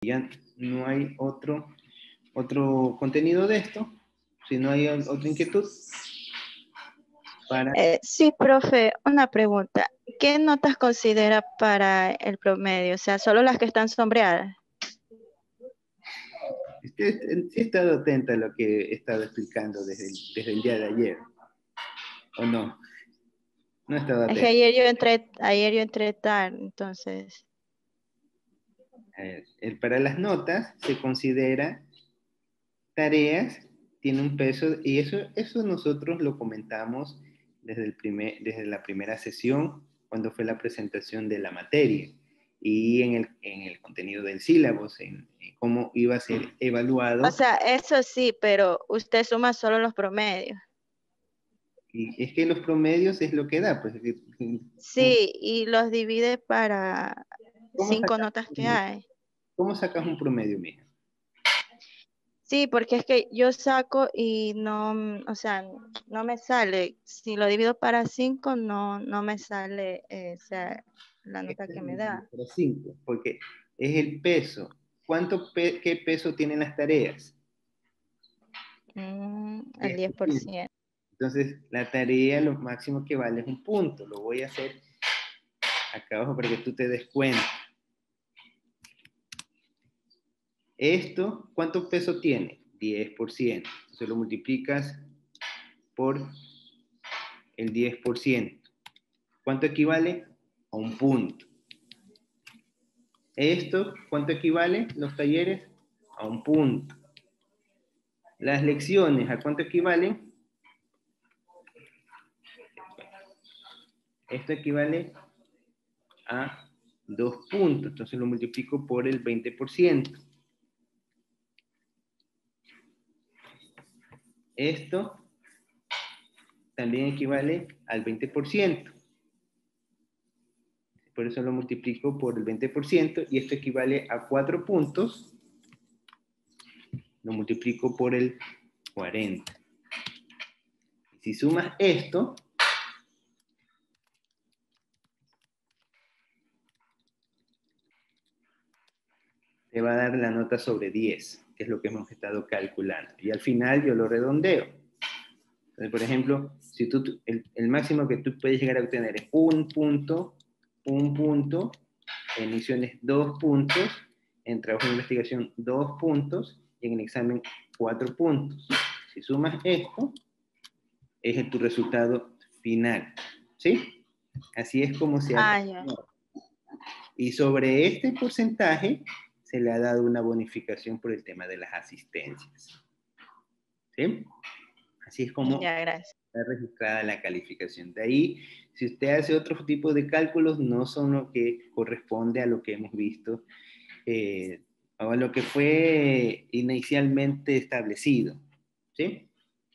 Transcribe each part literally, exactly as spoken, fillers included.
Ya no hay otro, otro contenido de esto. Si no hay otra inquietud. Para... Eh, sí, profe, una pregunta. ¿Qué notas considera para el promedio? O sea, ¿solo las que están sombreadas? Usted sí ha estado atenta a lo que he estado explicando desde el, desde el día de ayer, ¿o no? No he estado Es que atenta. ayer yo entré, ayer yo entré tarde, entonces... Eh, el, para las notas se considera tareas, tiene un peso, y eso, eso nosotros lo comentamos desde, el primer, desde la primera sesión, cuando fue la presentación de la materia, y en el, en el contenido del sílabus, en, en cómo iba a ser evaluado. O sea, eso sí, pero usted suma solo los promedios. Y es que los promedios es lo que da, pues. Sí, y los divide para ¿Cómo cinco sacas, notas que hay. ¿Cómo sacas un promedio, mija? Sí, porque es que yo saco y no, mm, o sea, no me sale. Si lo divido para cinco, no, no me sale, eh, o sea, la nota Este que es me el da. número cinco, porque es el peso. ¿Cuánto pe ¿Qué peso tienen las tareas? Mm, el diez diez por por ciento. ciento. Entonces, la tarea lo máximo que vale es un punto. Lo voy a hacer acá abajo para que tú te des cuenta. Esto, ¿cuánto peso tiene? diez por ciento. Entonces lo multiplicas por el diez por ciento. ¿Cuánto equivale? A un punto. Esto, ¿cuánto equivale? Los talleres, a un punto. Las lecciones, ¿a cuánto equivalen? Esto equivale a dos puntos. Entonces lo multiplico por el veinte por ciento. Esto también equivale al veinte por ciento. Por eso lo multiplico por el veinte por ciento y esto equivale a cuatro puntos. Lo multiplico por el cuarenta. Si sumas esto, te va a dar la nota sobre diez, que es lo que hemos estado calculando. Y al final yo lo redondeo. Entonces, por ejemplo, si tú, el, el máximo que tú puedes llegar a obtener es un punto, un punto, en emisiones dos puntos, en trabajo de investigación dos puntos, y en el examen cuatro puntos. Si sumas esto, es tu resultado final. ¿Sí? Así es como se ha Ah, ya. calculado. Y sobre este porcentaje se le ha dado una bonificación por el tema de las asistencias. ¿Sí? Así es como Ya, gracias. está registrada la calificación. De ahí, si usted hace otro tipo de cálculos, no son lo que corresponde a lo que hemos visto, eh, o a lo que fue inicialmente establecido. ¿Sí?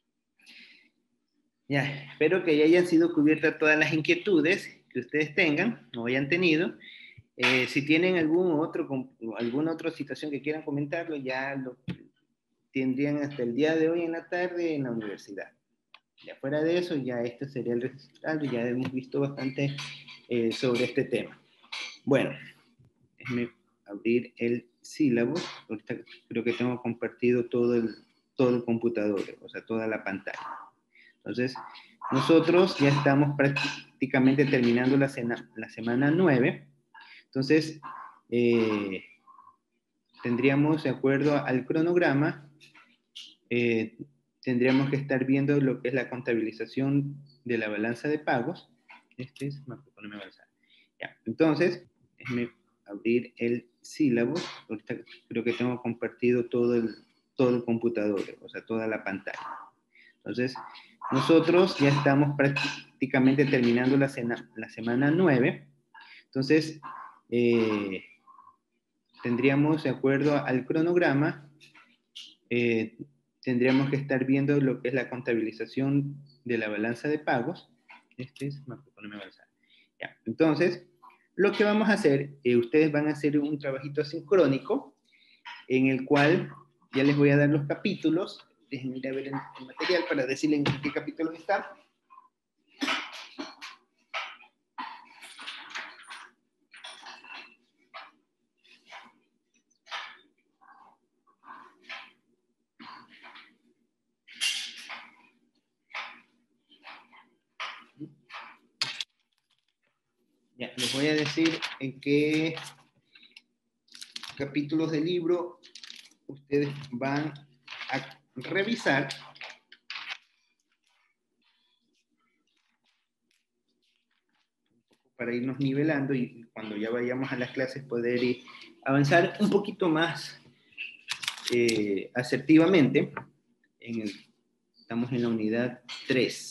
Ya, espero que ya hayan sido cubiertas todas las inquietudes que ustedes tengan o hayan tenido. Eh, si tienen algún otro, alguna otra situación que quieran comentarlo, ya lo tendrían hasta el día de hoy en la tarde en la universidad. Ya fuera de eso, ya este sería el resultado. Ya hemos visto bastante eh, sobre este tema. Bueno, déjenme abrir el sílabus. Ahorita creo que tengo compartido todo el, todo el computador, o sea, toda la pantalla. Entonces, nosotros ya estamos prácticamente terminando la, cena, la semana nueve. Entonces, eh, tendríamos, de acuerdo al cronograma, eh, tendríamos que estar viendo lo que es la contabilización de la balanza de pagos. Este es macroeconomía avanzada. Ya, entonces, déjenme abrir el sílabus. Ahorita creo que tengo compartido todo el, todo el computador, o sea, toda la pantalla. Entonces, nosotros ya estamos prácticamente terminando la, cena, la semana nueve. Entonces, eh, tendríamos, de acuerdo al cronograma, eh, tendríamos que estar viendo lo que es la contabilización de la balanza de pagos. Este es macroeconomía avanzada. Ya, entonces, lo que vamos a hacer, eh, ustedes van a hacer un trabajito asincrónico en el cual ya les voy a dar los capítulos. Déjenme ir a ver el, el material para decirles en qué capítulo está. Ya, les voy a decir en qué capítulos del libro ustedes van a revisar para irnos nivelando y cuando ya vayamos a las clases poder ir, avanzar un poquito más eh, asertivamente. En el, estamos en la unidad tres.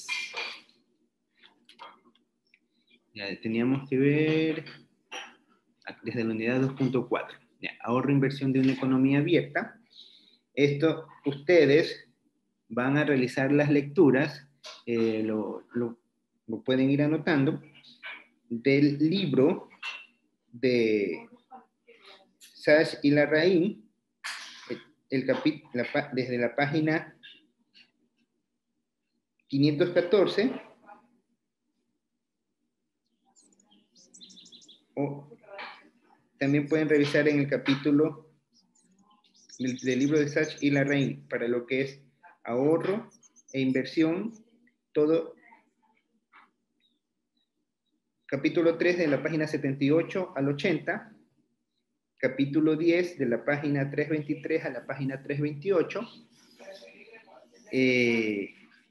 Ya teníamos que ver desde la unidad dos punto cuatro. Ahorro e inversión de una economía abierta. Esto ustedes van a realizar las lecturas, eh, lo, lo, lo pueden ir anotando, del libro de Sachs y Larraín, el capi, la, desde la página quinientos catorce o también pueden revisar en el capítulo del, del libro de Sachs y Larraín para lo que es ahorro e inversión, todo capítulo tres de la página setenta y ocho al ochenta, capítulo diez de la página trescientos veintitrés a la página trescientos veintiocho, eh,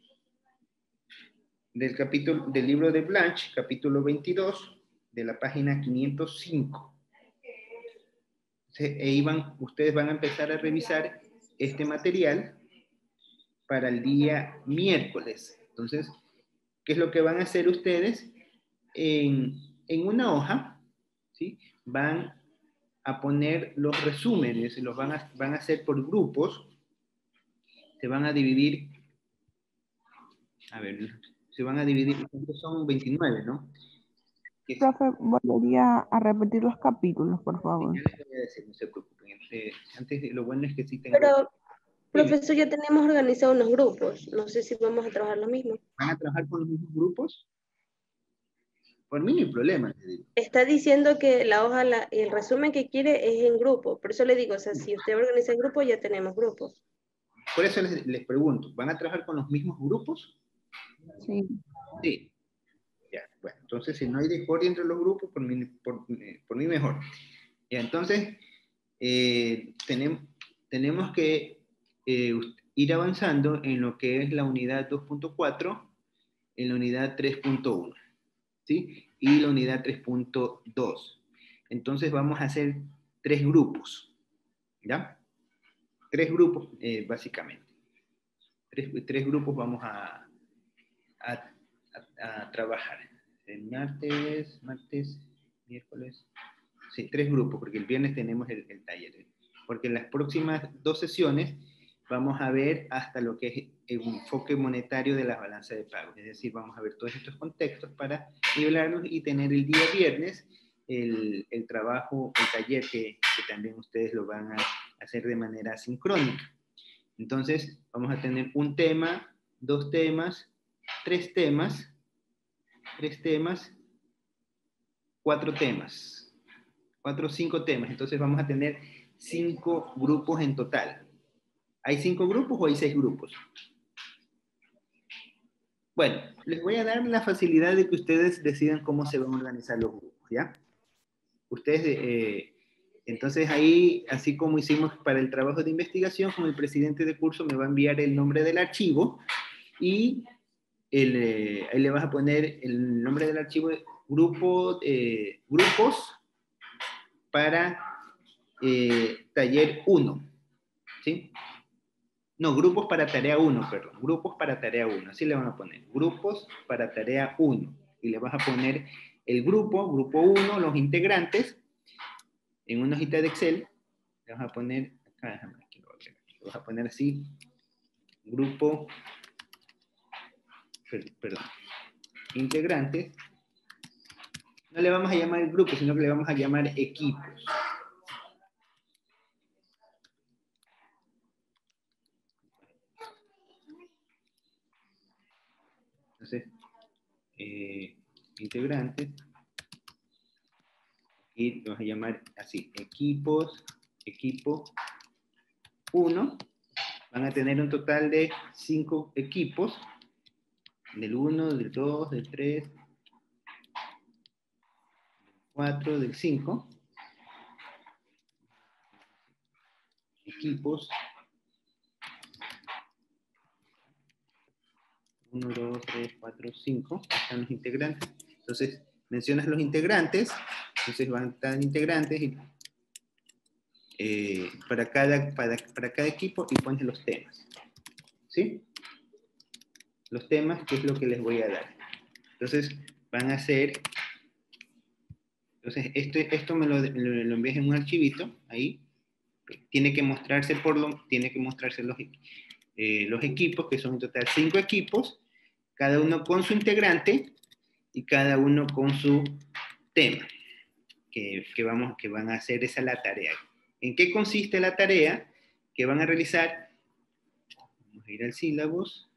del capítulo del libro de Blanche, capítulo veintidós, de la página quinientos cinco. E iban, ustedes van a empezar a revisar este material para el día miércoles. Entonces, ¿qué es lo que van a hacer ustedes? En, en una hoja, ¿sí? Van a poner los resúmenes, los van a, van a hacer por grupos, se van a dividir, a ver, se van a dividir, son veintinueve, ¿no? Profe, volvería a repetir los capítulos, por favor. Ya les voy a decir, no se preocupen. Eh, antes, lo bueno es que sí tengo... Pero, profesor, ya tenemos organizados unos grupos. No sé si vamos a trabajar lo mismo. ¿Van a trabajar con los mismos grupos? Por mí no hay problema, le digo. Está diciendo que la hoja, la, el resumen que quiere es en grupo. Por eso le digo, o sea, si usted organiza en grupo, ya tenemos grupos. Por eso les, les pregunto, ¿van a trabajar con los mismos grupos? Sí. Sí. Ya, bueno, entonces si no hay discordia entre los grupos, por mí, por, por mí mejor. Ya, entonces, eh, tenemos, tenemos que eh, ir avanzando en lo que es la unidad dos punto cuatro, en la unidad tres punto uno, ¿sí? Y la unidad tres punto dos. Entonces vamos a hacer tres grupos, ¿ya? Tres grupos, eh, básicamente. Tres, tres grupos vamos a, a, a, a trabajar. El martes, martes, miércoles. Sí, tres grupos, porque el viernes tenemos el, el taller. Porque en las próximas dos sesiones vamos a ver hasta lo que es el enfoque monetario de las balanzas de pagos. Es decir, vamos a ver todos estos contextos para nivelarlos y tener el día viernes el, el trabajo, el taller que, que también ustedes lo van a hacer de manera sincrónica. Entonces, vamos a tener un tema, dos temas, tres temas, tres temas, cuatro temas, cuatro o cinco temas. Entonces, vamos a tener cinco grupos en total. ¿Hay cinco grupos o hay seis grupos? Bueno, les voy a dar la facilidad de que ustedes decidan cómo se van a organizar los grupos, ¿ya? Ustedes, eh, entonces ahí, así como hicimos para el trabajo de investigación, como el presidente de curso me va a enviar el nombre del archivo y el, eh, ahí le vas a poner el nombre del archivo, grupo, eh, grupos para eh, taller uno, ¿sí? No, grupos para tarea uno, perdón. Grupos para tarea uno, así le van a poner. Grupos para tarea uno. Y le vas a poner el grupo, grupo uno, los integrantes, en una hojita de Excel. Le vas a poner, acá, déjame, aquí lo voy a agregar. Le vas a poner así, grupo, perdón, integrantes. No le vamos a llamar grupo, sino que le vamos a llamar equipos. Entonces, eh, integrantes, y vamos a llamar así, equipos, equipo uno, van a tener un total de cinco equipos, del uno, del dos, del tres, cuatro del cinco. Equipos. uno, dos, tres, cuatro, cinco. Están los integrantes. Entonces, mencionas los integrantes. Entonces van a estar integrantes y, eh, para, cada, para, para cada equipo y pones los temas. ¿Sí? Los temas, que es lo que les voy a dar. Entonces, van a ser... Entonces, esto, esto me lo, lo, lo envías en un archivito, ahí. Tiene que mostrarse por lo... Tiene que mostrarse los, eh, los equipos, que son en total cinco equipos, cada uno con su integrante y cada uno con su tema, que, que, vamos, que van a hacer esa la tarea. ¿En qué consiste la tarea que van a realizar? Vamos a ir al sílabus.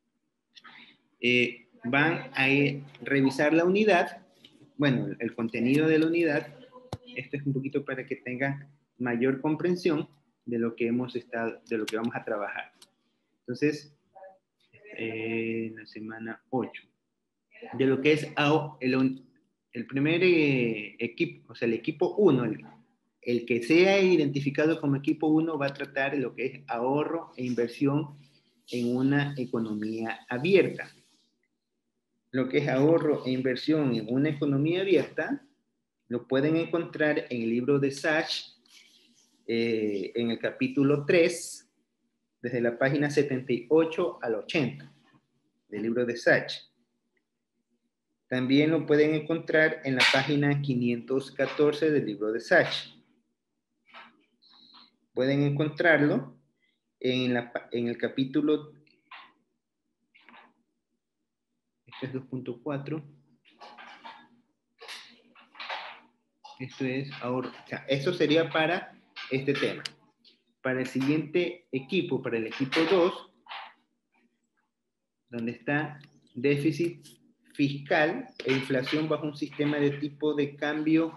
Eh, van a ir, revisar la unidad, bueno, el, el contenido de la unidad. Esto es un poquito para que tengan mayor comprensión de lo que hemos estado, de lo que vamos a trabajar. Entonces, eh, en la semana ocho, de lo que es el, el primer eh, equipo, o sea, el equipo uno, el, el que sea identificado como equipo uno va a tratar lo que es ahorro e inversión en una economía abierta. Lo que es ahorro e inversión en una economía abierta lo pueden encontrar en el libro de Sachs, eh, en el capítulo tres, desde la página setenta y ocho al ochenta del libro de Sachs. También lo pueden encontrar en la página quinientos catorce del libro de Sachs. Pueden encontrarlo en, la, en el capítulo, este es dos punto cuatro. Esto es ahorro. O sea, eso sería para este tema. Para el siguiente equipo, para el equipo dos, donde está déficit fiscal e inflación bajo un sistema de tipo de cambio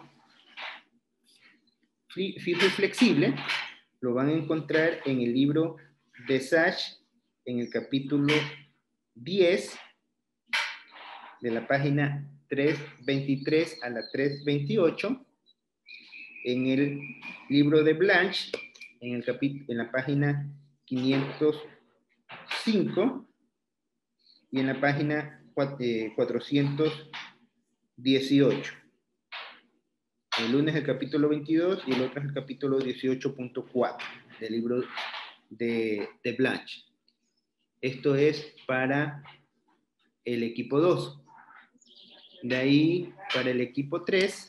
fijo y flexible, lo van a encontrar en el libro de Sachs, en el capítulo diez, de la página trescientos veintitrés a la trescientos veintiocho, en el libro de Blanche, en, el capítulo, en la página quinientos cinco, y en la página cuatrocientos dieciocho. El lunes es el capítulo veintidós y el otro es el capítulo dieciocho punto cuatro del libro de, de Blanche. Esto es para el equipo dos. De ahí, para el equipo tres,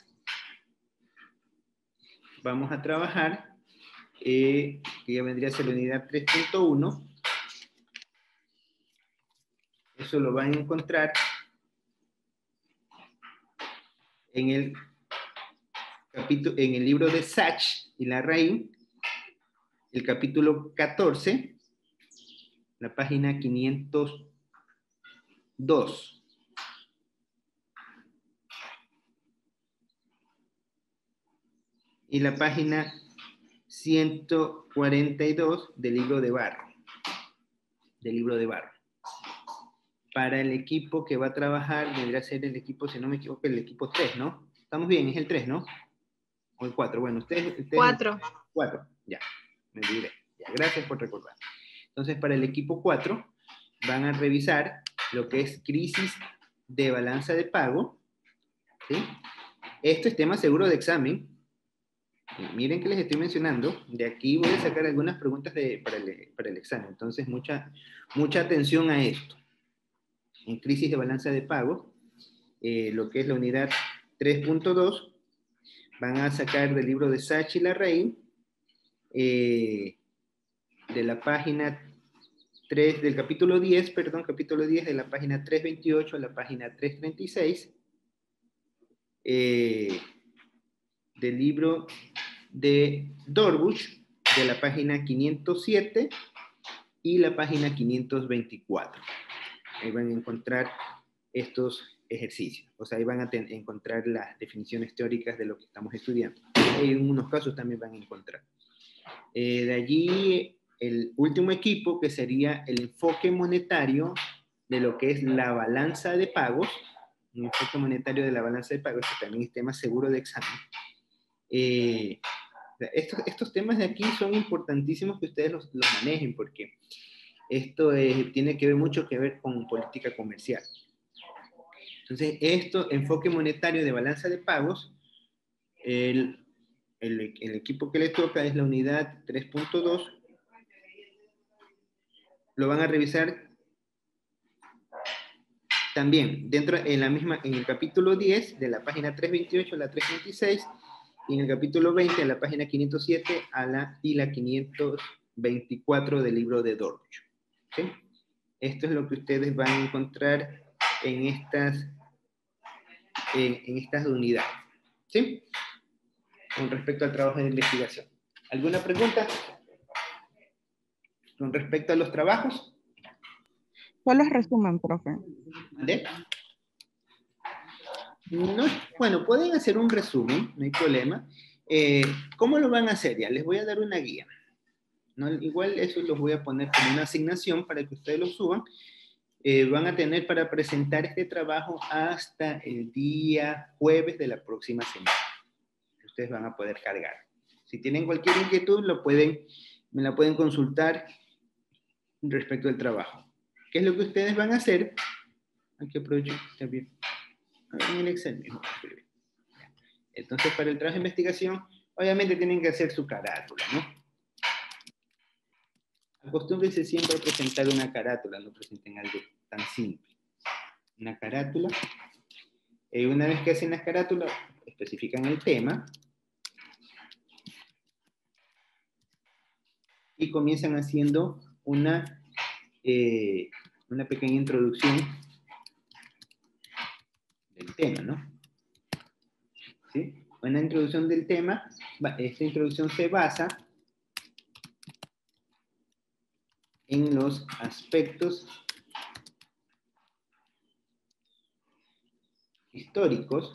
vamos a trabajar, eh, que ya vendría a ser la unidad tres punto uno. Eso lo van a encontrar en el capítulo, en el libro de Sachs y Larraín, el capítulo catorce, la página quinientos dos. Y la página ciento cuarenta y dos del libro de Barro. Del libro de Barro. Para el equipo que va a trabajar, debería ser el equipo, si no me equivoco, el equipo tres, ¿no? Estamos bien, es el tres, ¿no? O el cuatro. Bueno, ustedes... ustedes cuatro. cuatro, ya. Me olvidé. Ya, gracias por recordar. Entonces, para el equipo cuatro, van a revisar lo que es crisis de balanza de pago. ¿Sí? Esto es tema seguro de examen. Y miren que les estoy mencionando. De aquí voy a sacar algunas preguntas de, para, el, para el examen. Entonces, mucha, mucha atención a esto. En crisis de balanza de pago, eh, lo que es la unidad tres punto dos, van a sacar del libro de Sachs y Larraín, eh, de la página tres, del capítulo diez, perdón, capítulo diez, de la página trescientos veintiocho a la página trescientos treinta y seis, eh, del libro de Dorbush, de la página quinientos siete y la página quinientos veinticuatro. Ahí van a encontrar estos ejercicios. O sea, ahí van a encontrar las definiciones teóricas de lo que estamos estudiando. Y en unos casos también van a encontrar. Eh, de allí, el último equipo, que sería el enfoque monetario de lo que es la balanza de pagos, un efecto monetario de la balanza de pagos, que también es tema seguro de examen. Eh, estos, estos temas de aquí son importantísimos que ustedes los, los manejen, porque esto eh, tiene que ver mucho que ver con política comercial. Entonces, esto, enfoque monetario de balanza de pagos, el, el, el equipo que les toca es la unidad tres punto dos. Lo van a revisar también dentro, en la misma, en el capítulo diez, de la página trescientos veintiocho a la trescientos veintiséis, y en el capítulo veinte, de la página quinientos siete a la, y la quinientos veinticuatro del libro de Dorch. ¿Sí? Esto es lo que ustedes van a encontrar en estas, en, en estas unidades. ¿Sí? Con respecto al trabajo de investigación. ¿Alguna pregunta? Con respecto a los trabajos. Solo es resumen, profe. ¿Vale? No, bueno, pueden hacer un resumen, no hay problema. Eh, ¿Cómo lo van a hacer? Ya les voy a dar una guía. ¿No? Igual eso los voy a poner como una asignación para que ustedes lo suban. Eh, van a tener para presentar este trabajo hasta el día jueves de la próxima semana. Ustedes van a poder cargar. Si tienen cualquier inquietud, lo pueden, me la pueden consultar respecto al trabajo. ¿Qué es lo que ustedes van a hacer? Aquí aprovecho también. En el Excel mismo. Entonces, para el trabajo de investigación, obviamente tienen que hacer su carátula, ¿no? Acostúmbrense siempre a presentar una carátula, no presenten algo tan simple. Una carátula. Eh, una vez que hacen la carátula, especifican el tema y comienzan haciendo una, eh, una pequeña introducción del tema, ¿no? ¿Sí? Una introducción del tema, esta introducción se basa en los aspectos históricos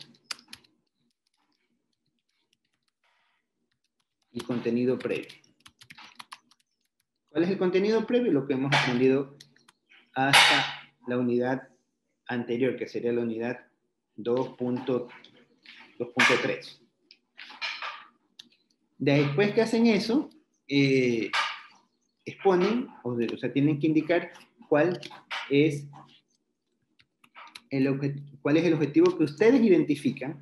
y contenido previo. ¿Cuál es el contenido previo? Lo que hemos aprendido hasta la unidad anterior, que sería la unidad dos punto tres. Después que hacen eso, eh, exponen, o, de, o sea, tienen que indicar cuál es, el cuál es el objetivo que ustedes identifican.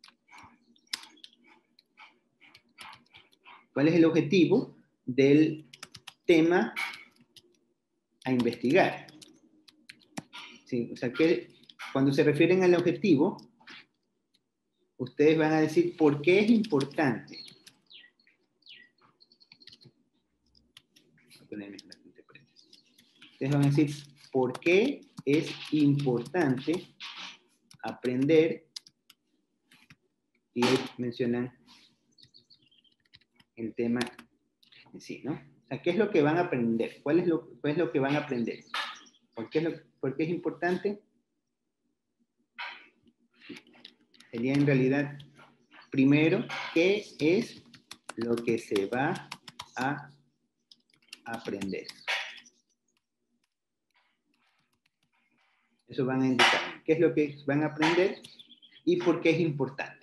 ¿Cuál es el objetivo del tema a investigar? Sí, o sea, que cuando se refieren al objetivo, ustedes van a decir por qué es importante. Ustedes van a decir por qué es importante aprender, y mencionan el tema en sí, ¿no? O sea, ¿qué es lo que van a aprender? ¿Cuál es lo, cuál es lo que van a aprender? ¿Por qué es, lo, por qué es importante? Sería en realidad, primero, ¿qué es lo que se va a aprender? Eso van a indicar. ¿Qué es lo que van a aprender y por qué es importante?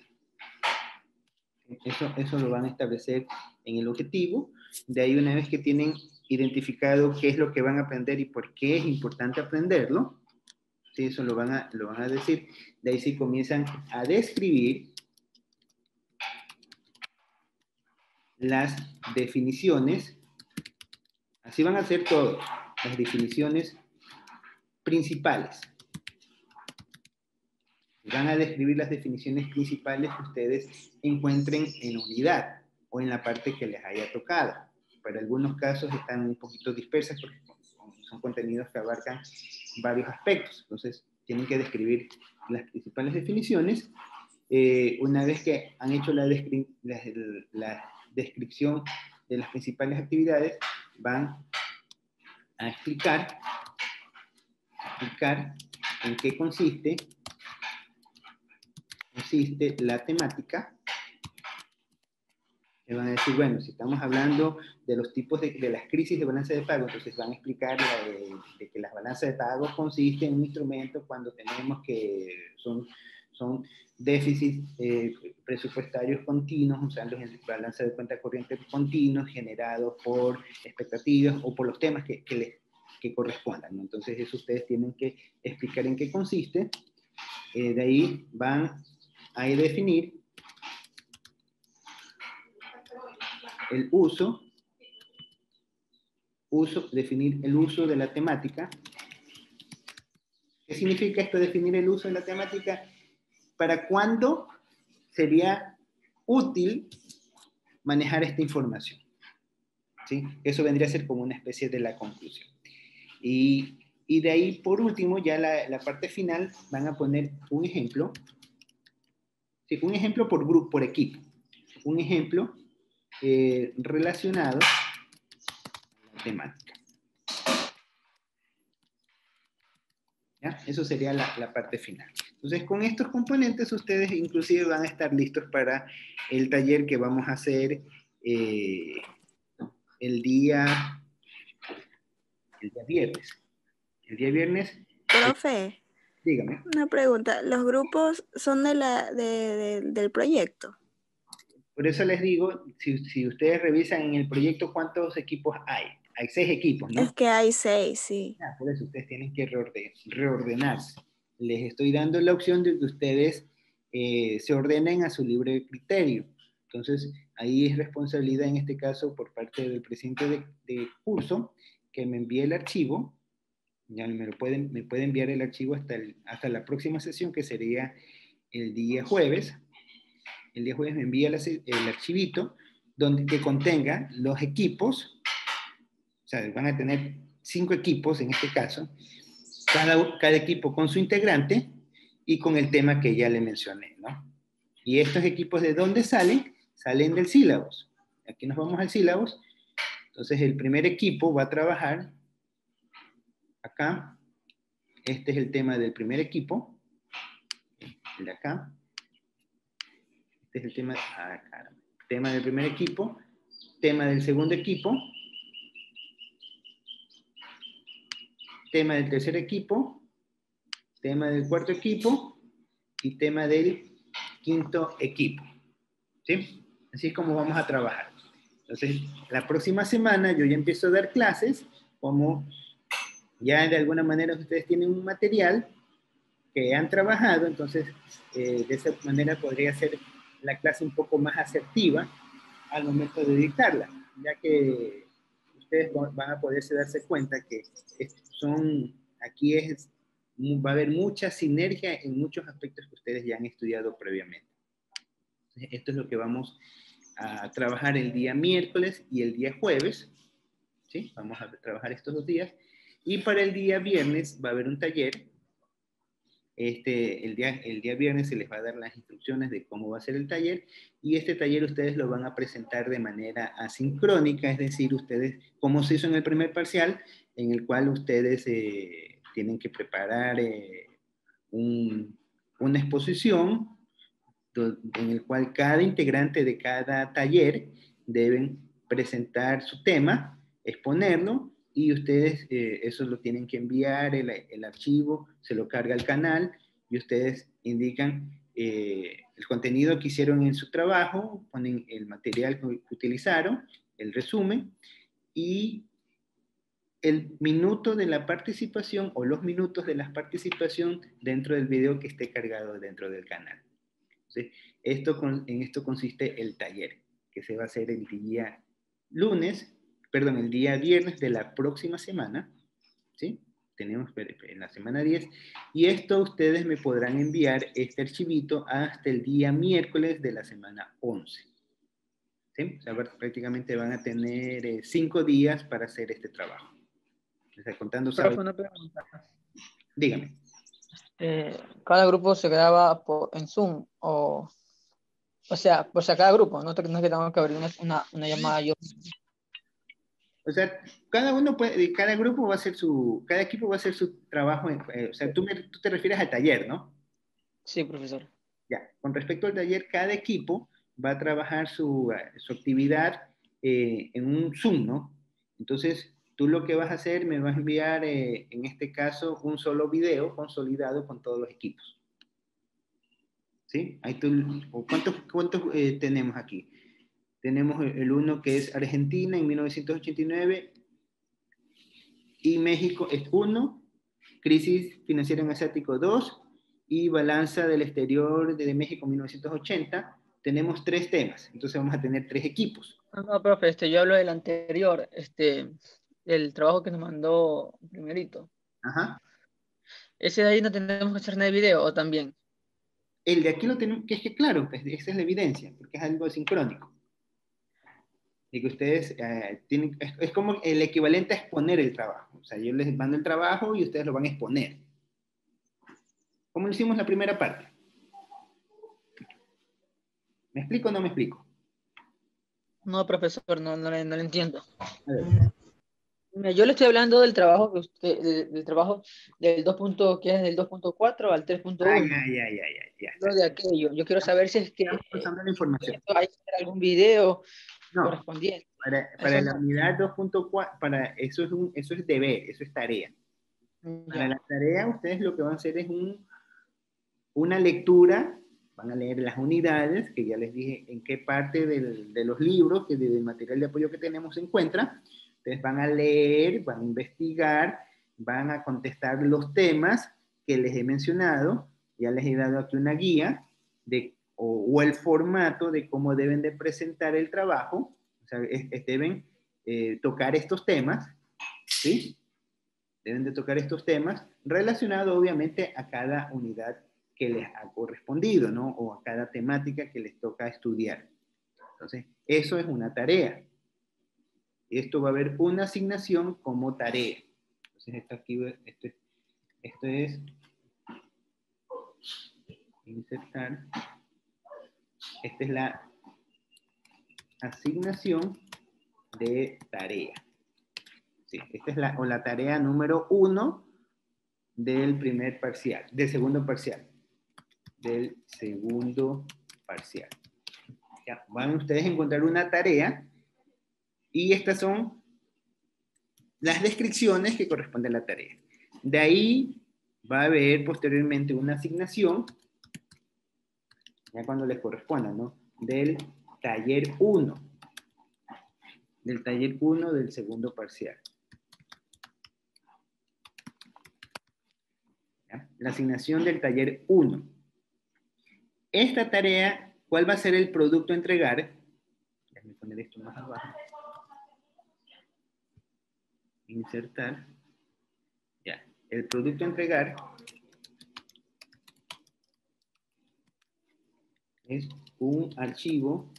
Eso, eso lo van a establecer en el objetivo. De ahí, una vez que tienen identificado qué es lo que van a aprender y por qué es importante aprenderlo, ¿sí? Eso lo van a, lo van a decir. De ahí sí comienzan a describir las definiciones. Así van a hacer todo. Las definiciones principales. Van a describir las definiciones principales que ustedes encuentren en la unidad o en la parte que les haya tocado. Para algunos casos están un poquito dispersas porque son contenidos que abarcan varios aspectos. Entonces, tienen que describir las principales definiciones. Eh, una vez que han hecho la, descri la, la descripción de las principales actividades, van a explicar, explicar en qué consiste consiste la temática Le van a decir, bueno, si estamos hablando de los tipos de, de las crisis de balanza de pago, entonces van a explicar la de, de que las balanzas de pago consisten en un instrumento cuando tenemos que son, son déficits eh, presupuestarios continuos, usando balanza de cuenta corriente continuos generados por expectativas o por los temas que, que les que correspondan, ¿no? Entonces eso ustedes tienen que explicar en qué consiste. Eh, de ahí van a definir el uso, uso, definir el uso de la temática. ¿Qué significa esto, definir el uso de la temática? ¿Para cuándo sería útil manejar esta información? ¿Sí? Eso vendría a ser como una especie de la conclusión. Y, y de ahí, por último, ya la, la parte final, van a poner un ejemplo. Sí, un ejemplo por grupo, por equipo. Un ejemplo eh, relacionado a la temática. ¿Ya? Eso sería la, la parte final. Entonces, con estos componentes, ustedes inclusive van a estar listos para el taller que vamos a hacer eh, el día, el día viernes. El día viernes. Profe, eh, dígame. una pregunta. ¿Los grupos son de la, de, de, del proyecto? Por eso les digo, si, si ustedes revisan en el proyecto cuántos equipos hay. Hay seis equipos, ¿no? Es que hay seis, sí. Ah, por eso ustedes tienen que reorden, reordenarse. Les estoy dando la opción de que ustedes eh, se ordenen a su libre criterio. Entonces, ahí es responsabilidad, en este caso, por parte del presidente de, de curso, que me envíe el archivo. Ya me, lo pueden, me puede enviar el archivo hasta, el, hasta la próxima sesión, que sería el día jueves. El día jueves me envía el, el archivito donde, que contenga los equipos. O sea, van a tener cinco equipos en este caso, cada, cada equipo con su integrante y con el tema que ya le mencioné, ¿no? Y estos equipos, ¿de dónde salen? Salen del sílabus. Aquí nos vamos al sílabus. Entonces, el primer equipo va a trabajar acá. Este es el tema del primer equipo. El de acá. Este es el tema, acá. Tema del primer equipo. Tema del segundo equipo. Tema del tercer equipo. Tema del cuarto equipo. Y tema del quinto equipo. ¿Sí? Así es como vamos a trabajar. Entonces, la próxima semana yo ya empiezo a dar clases, como ya de alguna manera ustedes tienen un material que han trabajado, entonces eh, de esa manera podría ser la clase un poco más asertiva al momento de dictarla, ya que ustedes van a poderse darse cuenta que son, aquí es, va a haber mucha sinergia en muchos aspectos que ustedes ya han estudiado previamente. Entonces, esto es lo que vamos a trabajar el día miércoles y el día jueves, ¿sí? Vamos a trabajar estos dos días. Y para el día viernes va a haber un taller. Este, el, día, el día viernes se les va a dar las instrucciones de cómo va a ser el taller, y este taller ustedes lo van a presentar de manera asincrónica, es decir, ustedes, como se hizo en el primer parcial, en el cual ustedes eh, tienen que preparar eh, un, una exposición en el cual cada integrante de cada taller deben presentar su tema, exponerlo, y ustedes eh, eso lo tienen que enviar, el, el archivo se lo carga al canal, y ustedes indican eh, el contenido que hicieron en su trabajo, ponen el material que utilizaron, el resumen, y el minuto de la participación o los minutos de la participación dentro del video que esté cargado dentro del canal. Entonces, esto, en esto consiste el taller, que se va a hacer el día lunes, perdón, el día viernes de la próxima semana, ¿sí? Tenemos en la semana diez, y esto ustedes me podrán enviar este archivito hasta el día miércoles de la semana once. ¿Sí? O sea, prácticamente van a tener eh, cinco días para hacer este trabajo. O sea, contando sábado. Una pregunta. Dígame. Eh, ¿Cada grupo se graba por, en Zoom? O, o sea, o sea, cada grupo, no, no es que tengo que abrir una, una, una llamada yo. O sea, cada uno puede, cada grupo va a hacer su, cada equipo va a hacer su trabajo, en, eh, o sea, tú, me, tú te refieres al taller, ¿no? Sí, profesor. Ya, con respecto al taller, cada equipo va a trabajar su, su actividad eh, en un Zoom, ¿no? Entonces, tú lo que vas a hacer, me vas a enviar, eh, en este caso, un solo video consolidado con todos los equipos. ¿Sí? Ahí tú, ¿cuántos, cuántos eh, tenemos aquí? Tenemos el uno que es Argentina en mil novecientos ochenta y nueve y México es uno, crisis financiera en asiático dos y balanza del exterior de México en mil novecientos ochenta. Tenemos tres temas, entonces vamos a tener tres equipos. No, no, profe, este, yo hablo del anterior, este, el trabajo que nos mandó primerito. Ajá. Ese de ahí no tenemos que hacer nada de video, ¿o también? El de aquí lo tenemos, que es que claro, pues, esa es la evidencia, porque es algo sincrónico. Y que ustedes eh, tienen, es, es como el equivalente a exponer el trabajo. O sea, yo les mando el trabajo y ustedes lo van a exponer. ¿Cómo hicimos la primera parte? ¿Me explico o no me explico? No, profesor, no, no, le- no le entiendo. A ver. Mira, yo le estoy hablando del trabajo que usted, del, del trabajo del dos. que es del dos punto cuatro al tres punto Ah, uno. ya, ya, ya, ya, ya. Lo de aquello. Yo quiero saber si es que Estamos pasando la información. hay que hacer algún video No, correspondiente. para, para Eso la no. unidad dos punto cuatro, para eso es, un, eso es deber, eso es tarea. Para Ya. la tarea, ustedes lo que van a hacer es un, una lectura, van a leer las unidades, que ya les dije en qué parte del, de los libros, que del material de apoyo que tenemos se encuentra. Ustedes van a leer, van a investigar, van a contestar los temas que les he mencionado. Ya les he dado aquí una guía de, o, o el formato de cómo deben de presentar el trabajo. O sea, es, es, deben eh, tocar estos temas, ¿sí? Deben de tocar estos temas relacionados obviamente a cada unidad que les ha correspondido, ¿no? O a cada temática que les toca estudiar. Entonces, eso es una tarea. Esto va a haber una asignación como tarea. Entonces, esto aquí, esto, esto es insertar. Esta es la asignación de tarea. Sí, esta es la, o la tarea número uno del primer parcial, del segundo parcial. Del segundo parcial. Ya, van ustedes a encontrar una tarea y estas son las descripciones que corresponden a la tarea. De ahí va a haber posteriormente una asignación, ya cuando les corresponda, ¿no? Del taller uno. Del taller uno del segundo parcial. ¿Ya? La asignación del taller uno. Esta tarea, ¿cuál va a ser el producto a entregar? Déjame poner esto más abajo. Insertar. Ya. El producto a entregar es un archivo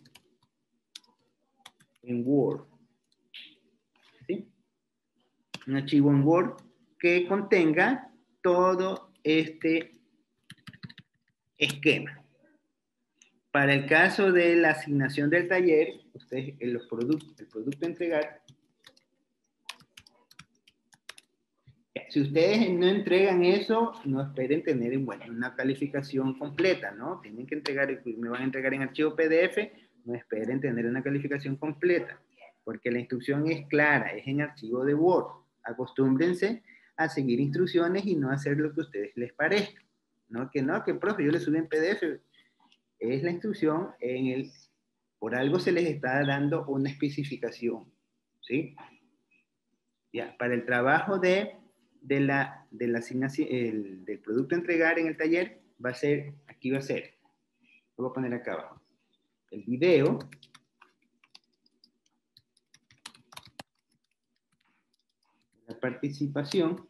en Word. ¿Sí? Un archivo en Word que contenga todo este esquema. Para el caso de la asignación del taller, ustedes, en los productos, el producto a entregar, si ustedes no entregan eso, no esperen tener bueno, una calificación completa, ¿no? Tienen que entregar, me van a entregar en archivo P D F, no esperen tener una calificación completa, porque la instrucción es clara, es en archivo de Word. Acostúmbrense a seguir instrucciones y no hacer lo que a ustedes les parezca. No, que no, que profe, yo le subí en P D F. Es la instrucción en el, por algo se les está dando una especificación, ¿sí? Ya, para el trabajo de, de la, de la asignación, el, del producto a entregar en el taller, va a ser, aquí va a ser, lo voy a poner acá abajo, el video, la participación,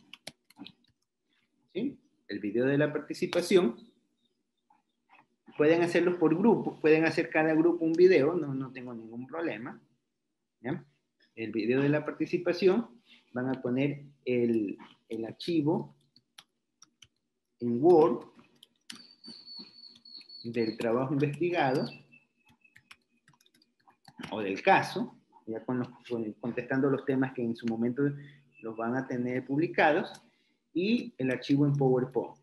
¿sí? El video de la participación. Pueden hacerlos por grupos, pueden hacer cada grupo un video, no, no tengo ningún problema. ¿Ya? El video de la participación, van a poner el, el archivo en Word del trabajo investigado o del caso, ya con los, con, contestando los temas que en su momento los van a tener publicados, y el archivo en PowerPoint.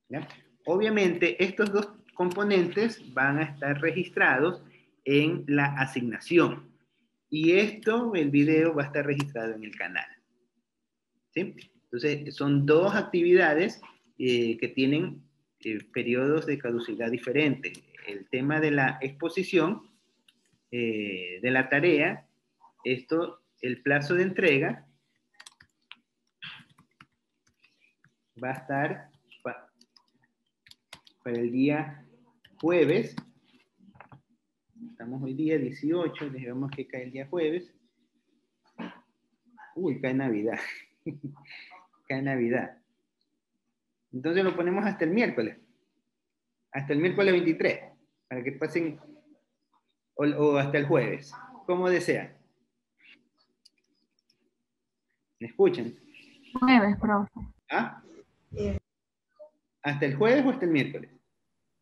¿Ya? Obviamente, estos dos componentes van a estar registrados en la asignación. Y esto, el video, va a estar registrado en el canal. ¿Sí? Entonces, son dos actividades eh, que tienen eh, periodos de caducidad diferentes. El tema de la exposición, eh, de la tarea, esto, el plazo de entrega va a estar pa, para el día jueves. Estamos hoy día dieciocho, dejemos que cae el día jueves. Uy, cae Navidad. Cae Navidad. Entonces lo ponemos hasta el miércoles. Hasta el miércoles veintitrés. Para que pasen, o, o hasta el jueves. Como desean. ¿Me escuchan? Jueves, profe. ¿Ah? ¿Hasta el jueves o hasta el miércoles?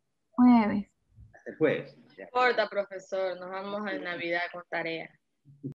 Jueves. Hasta el jueves. No importa, profesor, nos vamos a Navidad con tarea.